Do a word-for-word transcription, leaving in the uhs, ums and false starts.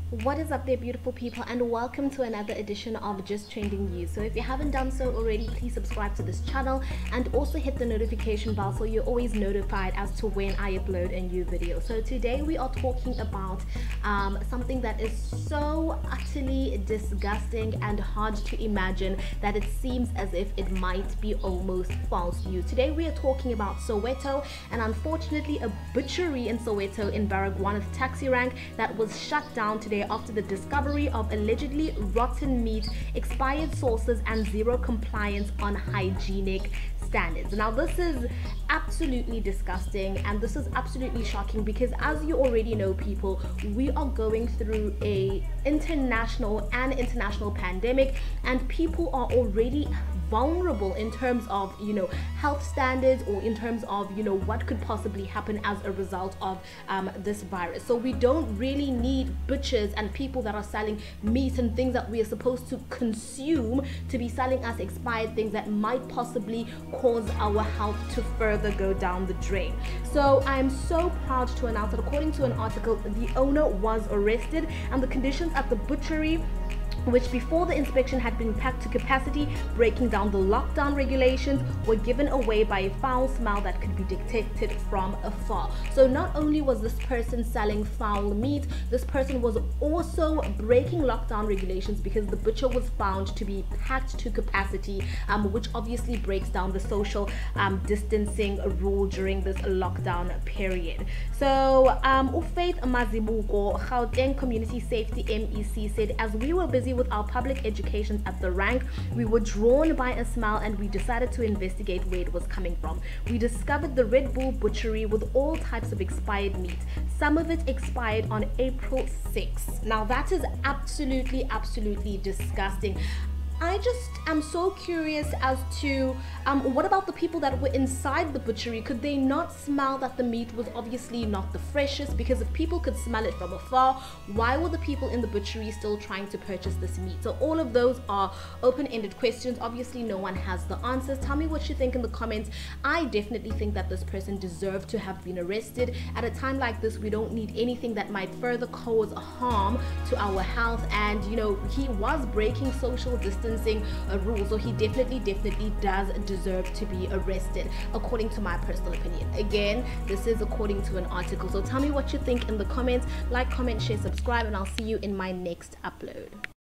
What is up there, beautiful people, and welcome to another edition of Just Trending News. So if you haven't done so already, please subscribe to this channel and also hit the notification bell so you're always notified as to when I upload a new video. So today we are talking about um, something that is so utterly disgusting and hard to imagine that it seems as if it might be almost false news. Today we are talking about Soweto, and unfortunately a butchery in Soweto in Baragwanath taxi rank that was shut down today after the discovery of allegedly rotten meat, expired sauces, and zero compliance on hygienic standards. Now this is absolutely disgusting and this is absolutely shocking because, as you already know, people, we are going through a international and international pandemic, and people are already vulnerable in terms of, you know, health standards, or in terms of, you know, what could possibly happen as a result of um, this virus. So we don't really need butchers and people that are selling meat and things that we are supposed to consume to be selling us expired things that might possibly cause our health to further go down the drain. So I am so proud to announce that according to an article, the owner was arrested, and the conditions at the butchery, which before the inspection had been packed to capacity, breaking down the lockdown regulations, were given away by a foul smell that could be detected from afar. So not only was this person selling foul meat, this person was also breaking lockdown regulations because the butcher was found to be packed to capacity, um, which obviously breaks down the social um, distancing rule during this lockdown period. So um, Ufaith Mazibuko, Gauteng Community Safety M E C, said, "As we were busy with our public education at the rank, we were drawn by a smell and we decided to investigate where it was coming from. We discovered the Red Bull butchery with all types of expired meat. Some of it expired on April sixth. Now that is absolutely, absolutely disgusting. I just am so curious as to um, what about the people that were inside the butchery? Could they not smell that the meat was obviously not the freshest? Because if people could smell it from afar, why were the people in the butchery still trying to purchase this meat? So all of those are open-ended questions. Obviously no one has the answers. Tell me what you think in the comments. I definitely think that this person deserved to have been arrested. At a time like this, we don't need anything that might further cause harm to our health, and you know, he was breaking social distance a rule, so he definitely definitely does deserve to be arrested, according to my personal opinion. Again, this is according to an article, so tell me what you think in the comments. Like, comment, share, subscribe, and I'll see you in my next upload.